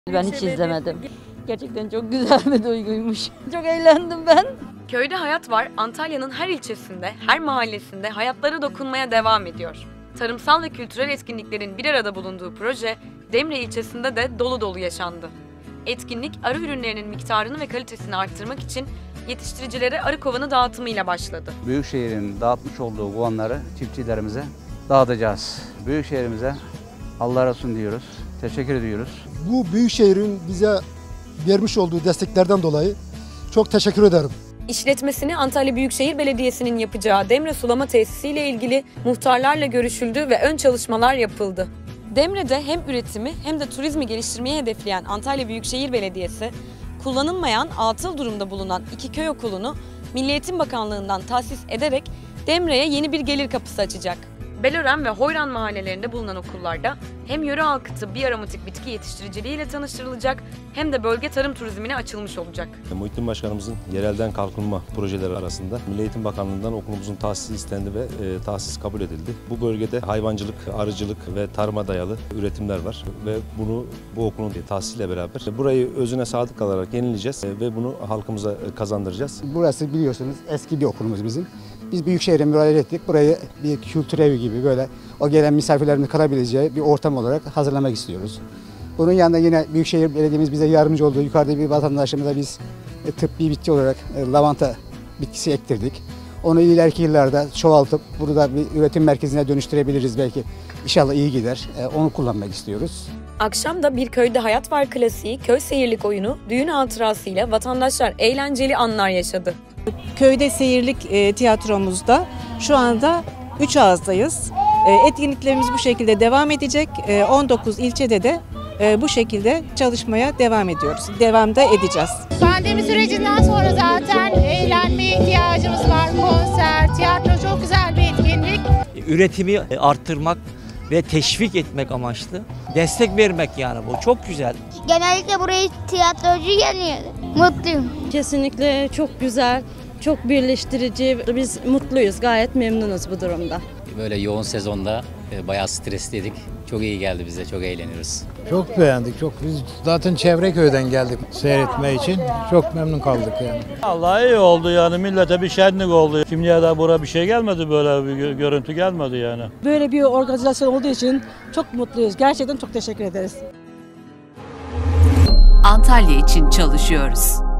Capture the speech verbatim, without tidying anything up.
Ben hiç izlemedim. Gerçekten çok güzel bir duyguymuş. Çok eğlendim ben. Köyde Hayat Var, Antalya'nın her ilçesinde, her mahallesinde hayatlara dokunmaya devam ediyor. Tarımsal ve kültürel etkinliklerin bir arada bulunduğu proje, Demre ilçesinde de dolu dolu yaşandı. Etkinlik, arı ürünlerinin miktarını ve kalitesini arttırmak için yetiştiricilere arı kovanı dağıtımıyla başladı. Büyükşehir'in dağıtmış olduğu kovanları çiftçilerimize dağıtacağız. Büyükşehir'imize Allah razı olsun diyoruz. Teşekkür ediyoruz. Bu Büyükşehir'in bize vermiş olduğu desteklerden dolayı çok teşekkür ederim. İşletmesini Antalya Büyükşehir Belediyesi'nin yapacağı Demre sulama tesisiyle ilgili muhtarlarla görüşüldü ve ön çalışmalar yapıldı. Demre'de hem üretimi hem de turizmi geliştirmeyi hedefleyen Antalya Büyükşehir Belediyesi, kullanılmayan atıl durumda bulunan iki köy okulunu Milli Eğitim Bakanlığı'ndan tahsis ederek Demre'ye yeni bir gelir kapısı açacak. Belören ve Hoyran mahallelerinde bulunan okullarda hem yöre halkı tıbbi aromatik bitki yetiştiriciliğiyle tanıştırılacak hem de bölge tarım turizmine açılmış olacak. Muhittin Başkanımızın yerelden kalkınma projeleri arasında Milli Eğitim Bakanlığı'ndan okulumuzun tahsisi istendi ve e, tahsis kabul edildi. Bu bölgede hayvancılık, arıcılık ve tarıma dayalı üretimler var ve bunu bu okulun tahsisiyle beraber burayı özüne sadık kalarak yenileyeceğiz ve bunu halkımıza kazandıracağız. Burası biliyorsunuz eski bir okulumuz bizim. Biz Büyükşehir'e müracaat ettik. Burayı bir kültür evi gibi böyle o gelen misafirlerin kalabileceği bir ortam olarak hazırlamak istiyoruz. Bunun yanında yine Büyükşehir Belediye'miz bize yardımcı oldu. Yukarıda bir vatandaşımıza biz tıbbi bitki olarak lavanta bitkisi ektirdik. Onu ileriki yıllarda çoğaltıp burada bir üretim merkezine dönüştürebiliriz belki. İnşallah iyi gider. Onu kullanmak istiyoruz. Akşam da Bir Köyde Hayat Var klasiği köy seyirlik oyunu düğün hatırasıyla vatandaşlar eğlenceli anlar yaşadı. Köyde seyirlik e, tiyatromuzda şu anda üç ağızdayız. E, etkinliklerimiz bu şekilde devam edecek. E, on dokuz ilçede de e, bu şekilde çalışmaya devam ediyoruz. Devam da edeceğiz. Pandemi sürecinden sonra zaten eğlenmeye ihtiyacımız var. Konser, tiyatro çok güzel bir etkinlik. Üretimi arttırmak ve teşvik etmek amaçlı. Destek vermek yani bu çok güzel. Genellikle buraya tiyatrocu geliyor. Mutluyum. Kesinlikle çok güzel, çok birleştirici. Biz mutluyuz, gayet memnunuz bu durumda. Böyle yoğun sezonda bayağı stresliydik. Çok iyi geldi bize, çok eğleniyoruz. Çok beğendik, çok. Biz zaten Çevreköy'den geldik seyretme için. Çok memnun kaldık yani. Allah iyi oldu yani, millete bir şenlik oldu. Şimdiye kadar buraya bir şey gelmedi, böyle bir görüntü gelmedi yani. Böyle bir organizasyon olduğu için çok mutluyuz. Gerçekten çok teşekkür ederiz. Antalya için çalışıyoruz.